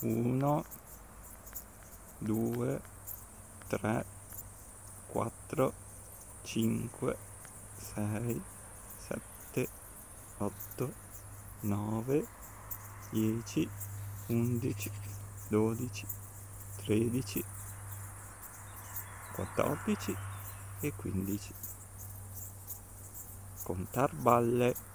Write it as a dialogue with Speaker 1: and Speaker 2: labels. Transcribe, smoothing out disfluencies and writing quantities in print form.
Speaker 1: 1, 2, 3, 4, 5, 6, 7, 8, 9, 10, 11, 12, 13, 14 e 15. Contar balle.